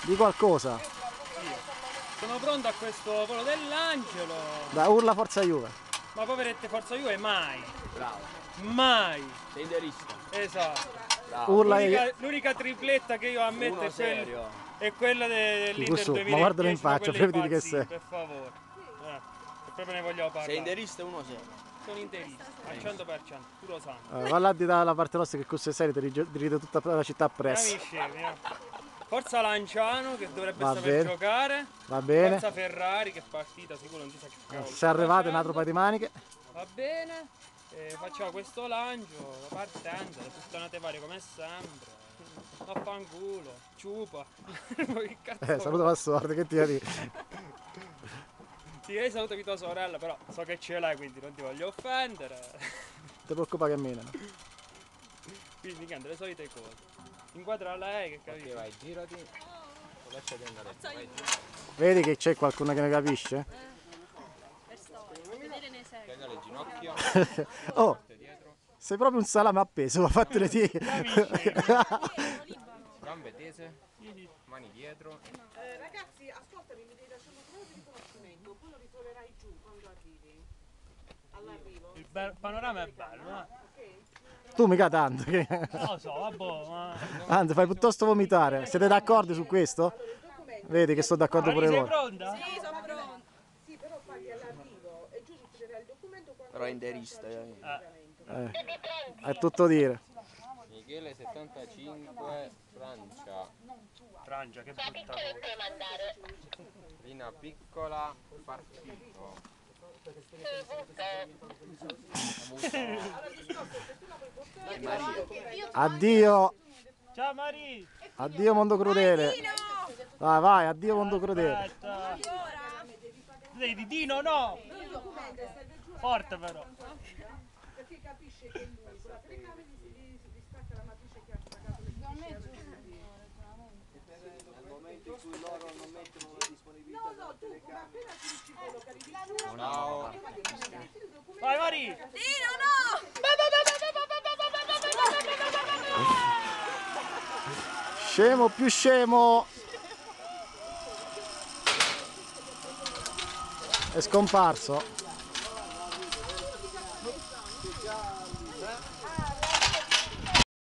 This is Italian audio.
Di qualcosa. Io sono pronto a questo volo dell'angelo. Da urla Forza Juve. Ma poverette Forza Juve mai. Bravo. Mai. Sei interista. Esatto. Bravo. Urla L'unica tripletta che io ammetto Uno serio. è quella dell'Inter Su, 2010. ma guardalo in faccia, quella prima di che impazzita, sei. per favore. Che proprio ne vogliamo parlare. Sei interista e uno serio. Sono interista, al 100%, puro sangue. Va là dalla parte nostra che questo è serio, ti ride tutta la città appresso. Scemi, Forza Lanciano che dovrebbe Va saper bene. giocare. Va bene. Forza Ferrari che partita sicuro non si sa che cavolo. Se arrivate una troppa di maniche. Va bene. Facciamo questo lancio, la partenza, le puttanate varie come sempre. Vaffanculo, ciupa. Che cazzo Saluto Password, che ti arrivi. Sì, io salutami tua sorella, però so che ce l'hai, quindi non ti voglio offendere. Non ti preoccupare che menano. Quindi niente, le solite cose. Inquadra lei, che capisci? Ok, vai, girati. Lasciati andare. Vai. Vedi che c'è qualcuno che ne capisce? Vedere nei segni. Piega le ginocchia. Oh, Dietro. sei proprio un salame appeso, ma fatele dire. Gambe tese. Mani dietro. Ragazzi, ascoltami, mi devi lasciare una prova di riconoscimento, poi lo ritroverai giù quando arrivi. All'arrivo. Il panorama è bello, eh? Tu mica tanto. Che... Non lo so, vabbè, ma... Anzi, fai piuttosto vomitare. Siete d'accordo su questo? Vedi che sto d'accordo pure sei loro. pronta? Sì, sono pronta. Sì, però paghi all'arrivo e giù ritroverai il documento quando... Però è interista. È tutto dire. Michele 75, Francia. Francia, che brutta cosa. Rina piccola, partito. Addio. Ciao Mari! Addio mondo crudele. Vai, vai, addio mondo crudele. Aspetta. Sei di Dino, no? Forte però. Perché capisce che lui con la telecamera si distacca la matrice che ha pagato le Nel momento in cui loro non mettono la disponibilità No, della tu come appena finisci quello che arrivi giù, Ciao. Vai Mari! Dino, no! Scemo più scemo. È scomparso.